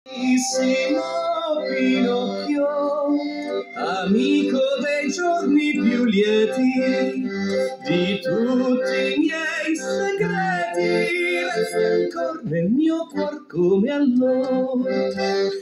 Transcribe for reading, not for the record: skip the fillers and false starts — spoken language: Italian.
Carissimo Pinocchio, amico dei giorni più lieti, di tutti i miei segreti, resta ancora nel mio cuor come allora.